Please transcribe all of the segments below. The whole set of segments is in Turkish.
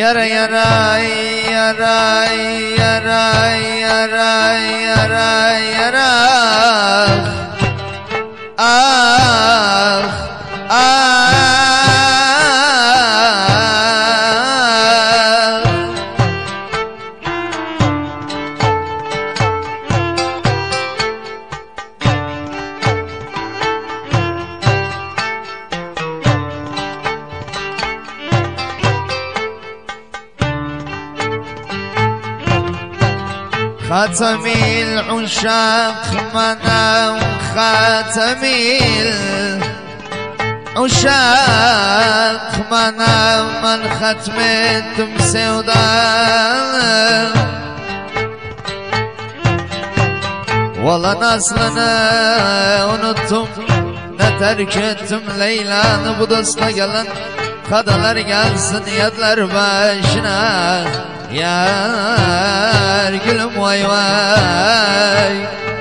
Yara yara yara yara yara yara yara ah ah خاتم العشاق منام خاتم العشاق منام من ختمتم سودان والله naslını unuttum ne terk ettim Leyla'nı bu dosta gelen kadalar gelsin yadlar başına yar gülüm vay vay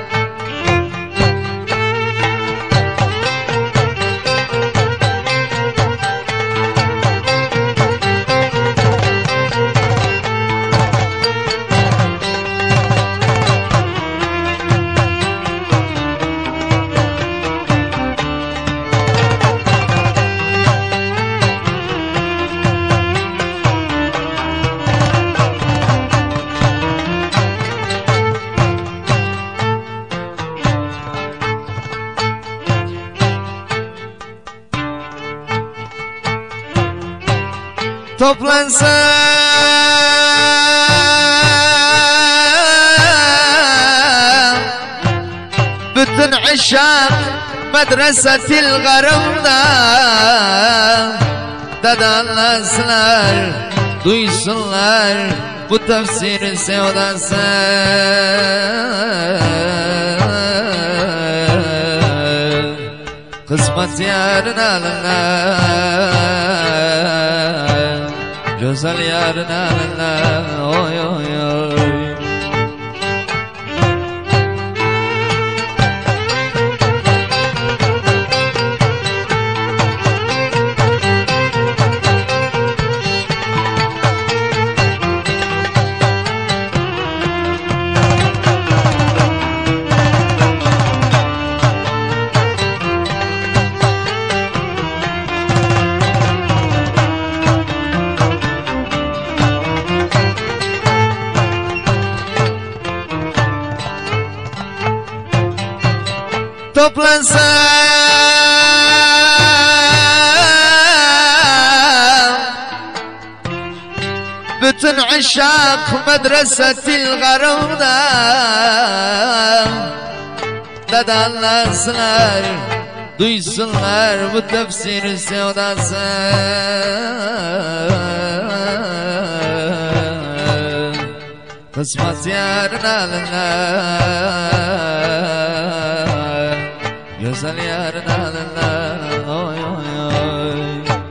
Toplansa bütün aşak medresetil garımda dadanlasınlar duysunlar bu tefsir sevdası kısmet yarın alınlar güzel yarın alınlar oy oy oy Toplansa bütün aşak medresetil garımda dadanlasınlar duysunlar bu tefsir sevdası kısmet yarın alınlar güzel yarın alınlar oy oy oy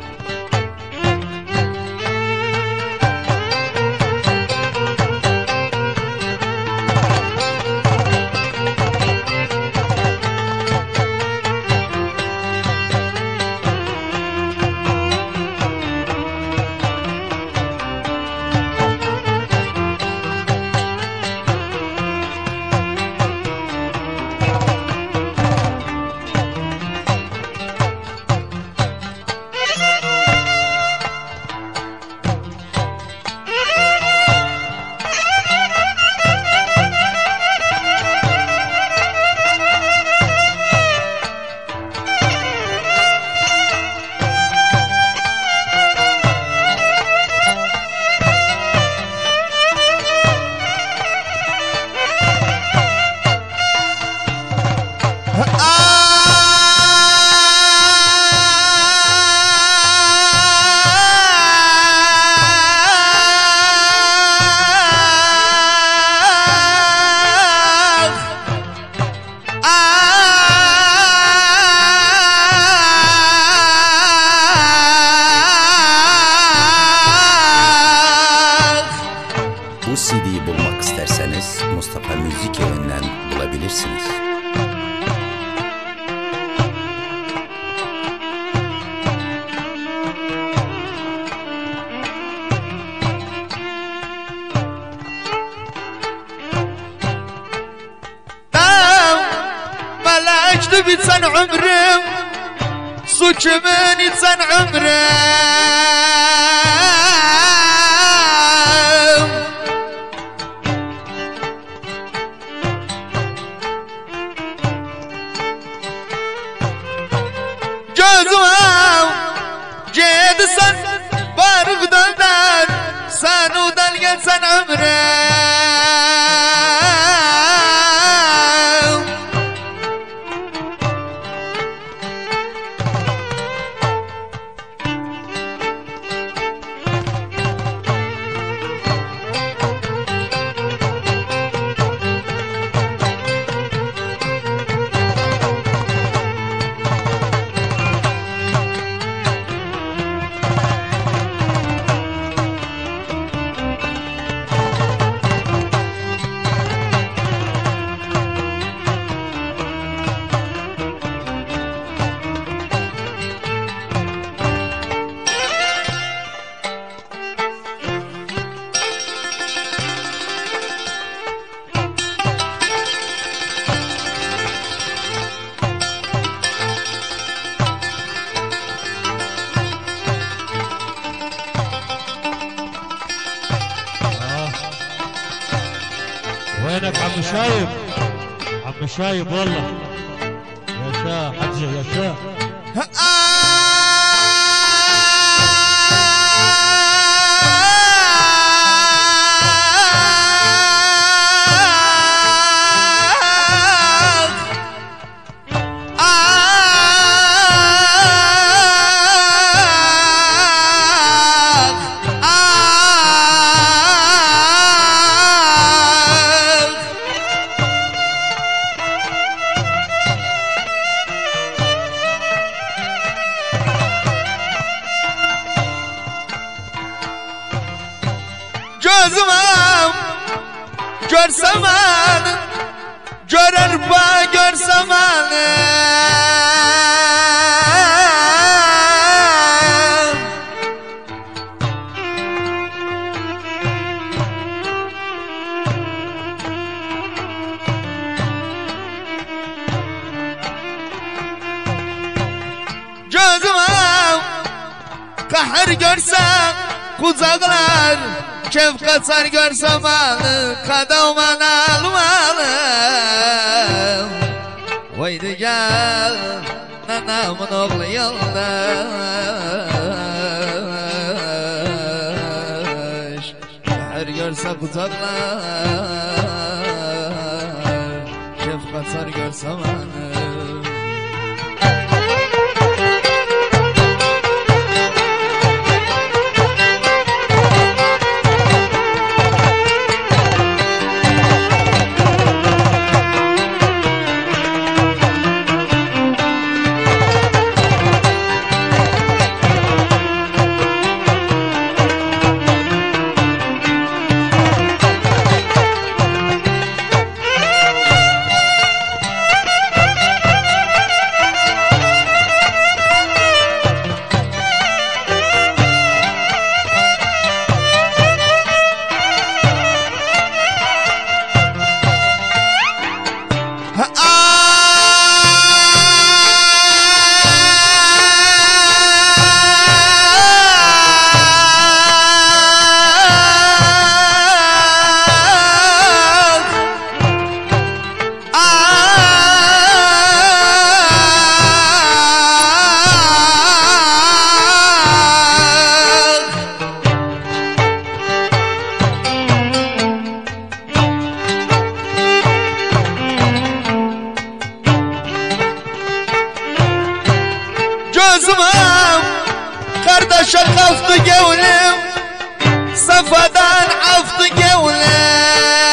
Bu CD'yi bulmak isterseniz Mustafa Müzik Evi'nden bulabilirsiniz. geçti biten ömrüm, su kimin içen ömrüm. Gözüm gedisen barık dönder, sen udan geçen ömrüm. وينك عم شايب؟ عم شايب والله يا حجة يا شاه. Gözüm görsem anı, görür ba görsem anı. Gözüm kahır görsem kucaklar, kef kaçar görsem anı, kadavman almalım. Haydi gel nanamın oğlu yoldaş, her görse kucaklar, kef kaçar görsem anı. Kardeşe kaftı gevlim, safadan aftı gevlim.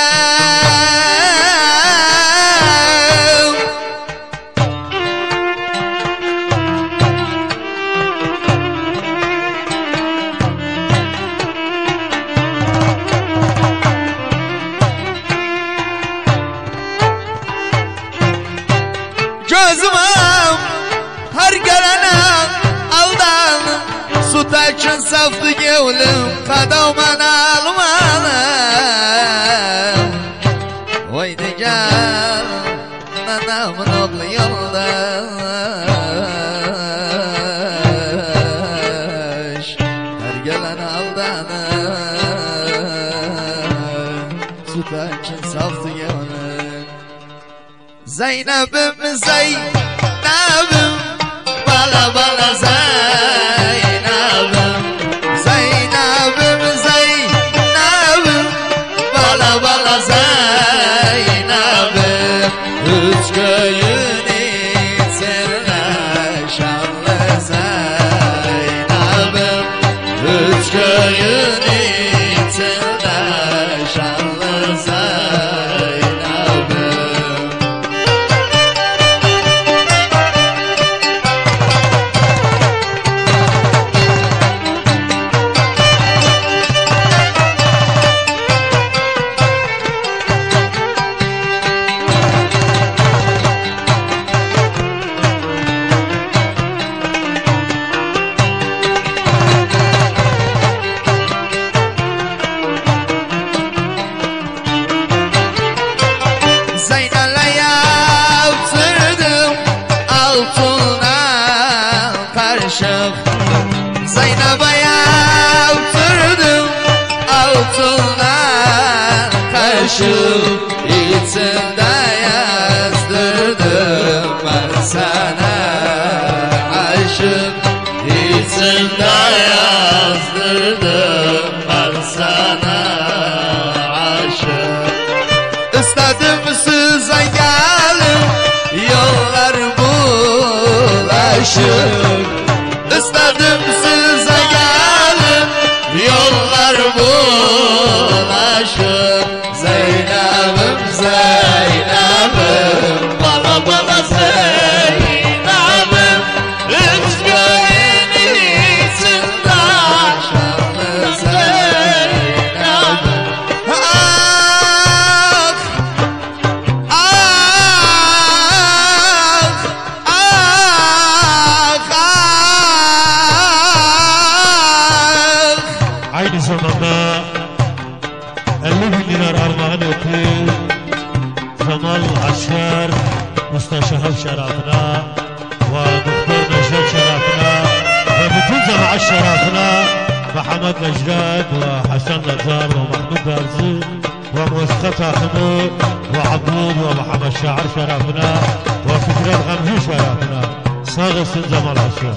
Gözüm her gelene aldan, su taşın saftı gevlim, kadavman almalım. Haydi gel nana Nenamın oğlu yoldaş, her gelen aldanır, sütlaçın saftı gönül. Zeynep'im Zeynep'im, bala bala Zeynep'im, Zeynep'im Zeynep'im, bala bala Zeynep'im. Üç köyün içinde şanlı Zeynep'im, üç köyün içinde şanlı Zeynep'im. Zeynep'e yaptırdım altına kaşık, içinde yazdırdım ben sana aşık, içinde yazdırdım ben sana aşık. İstedim size gelin yollar bulaşık, İstedim size gelin yollar bulaşık. Zeynep'im Zeynep'im, bala bala Zeynep'im, üç köyün içinde şanlı Zeynep'im. Ah, ah, ah, ah. Aynı zamanda 50.000 lira armağan etti Cemal Aşer Müsteşehir şerafına ve Doktor Necdet şerafına ve bütün cemaat şerafına Muhammed Necdet ve Hasan Nazar ve Mahmud Darzi ve Muska takımı ve Abdul ve Muhammed Şair şerafına ve Fikret Gamcı şerafına. Sağ olsun Cemal Aşer.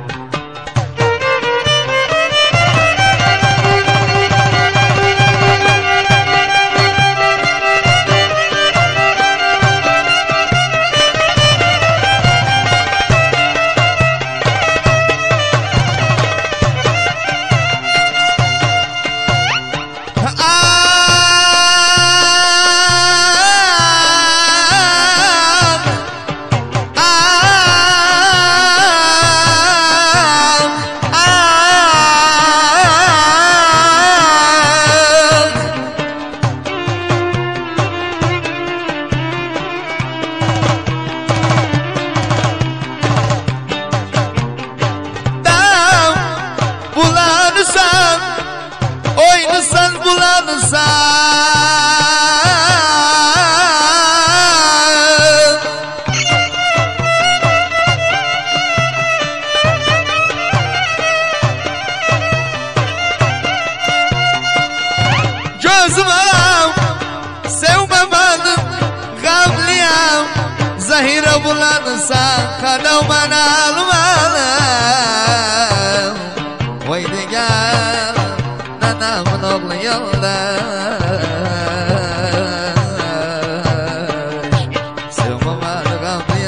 Zahire bulanırsan kalau manalmalım. Vaydi gel nanamın oğlu yoldaş, sevmemalı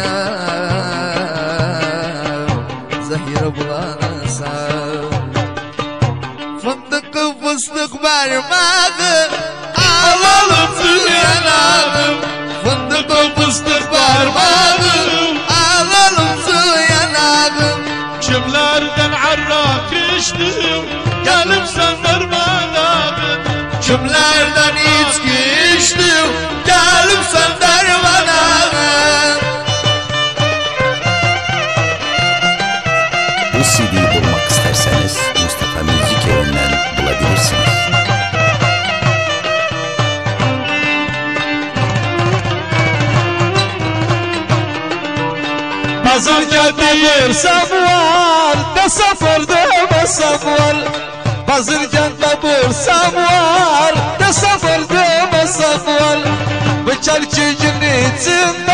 gamlıyam. Zahire bulanırsan fındıkı fıstık parmağı alalım yanağım. Fındıkı fıstık parmağım alalım su yanağım. Kimlerden arrak içtim gelip sen dermanağım. Kimlerden içki içtim gelip sen dermanağım. Bu CD'yi bulmak isterseniz Mustafa Müzik Evi'nden bulabilirsiniz. Bazırken kabursam var de safır demesem var Bazırken kabursam var de safır demesem var Bu çarçıcın için